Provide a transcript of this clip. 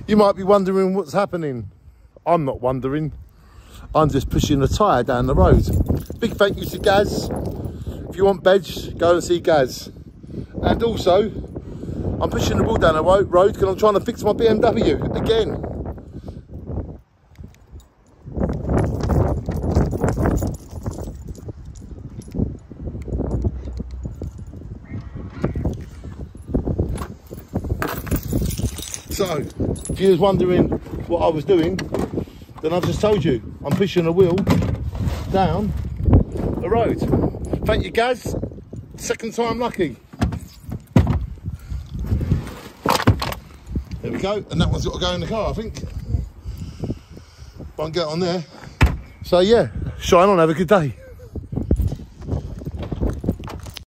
You might be wondering what's happening. I'm not wondering. I'm just pushing a tyre down the road. Big thank you to Gaz. If you want Bedge, go and see Gaz. And also, I'm pushing the wheel down the road because I'm trying to fix my BMW again. So, if you was wondering what I was doing, then I've just told you. I'm pushing a wheel down the road. Thank you, Gaz. Second time lucky. There we go. And that one's got to go in the car, I think. Won't get on there. So, yeah, shine on, have a good day.